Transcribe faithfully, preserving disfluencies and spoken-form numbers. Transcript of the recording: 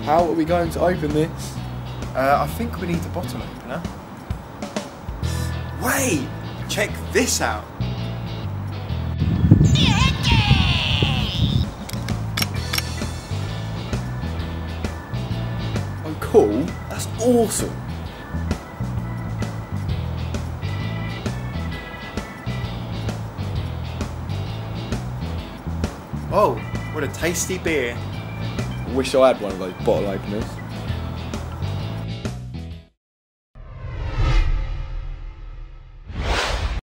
How are we going to open this? Uh, I think we need a bottle opener. Wait! Check this out! Oh, cool. That's awesome. Oh, what a tasty beer. I wish I had one of those bottle openers.